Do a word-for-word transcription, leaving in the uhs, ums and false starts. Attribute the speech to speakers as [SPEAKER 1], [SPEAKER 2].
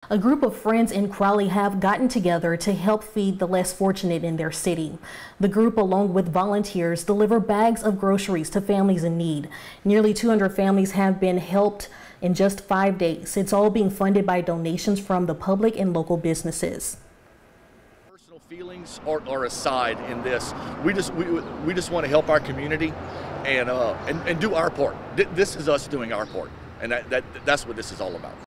[SPEAKER 1] A group of friends in Crowley have gotten together to help feed the less fortunate in their city. The group, along with volunteers, deliver bags of groceries to families in need. Nearly two hundred families have been helped in just five days. It's all being funded by donations from the public and local businesses.
[SPEAKER 2] Personal feelings are, are aside in this. We just we, we just want to help our community and uh, and, and do our part. This is us doing our part, and that, that that's what this is all about.